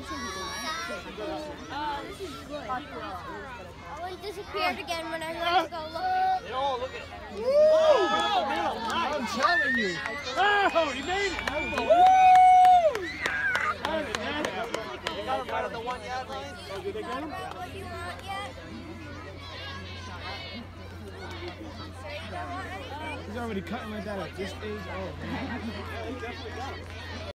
This is good. One disappeared again when I went to go look. Oh, look at it. I'm telling you. Oh, he made it. Woo! They got him right on the 1 yard line. What do you want yet? Sir, you don't want anything? He's already cutting like that at this stage. Oh, man.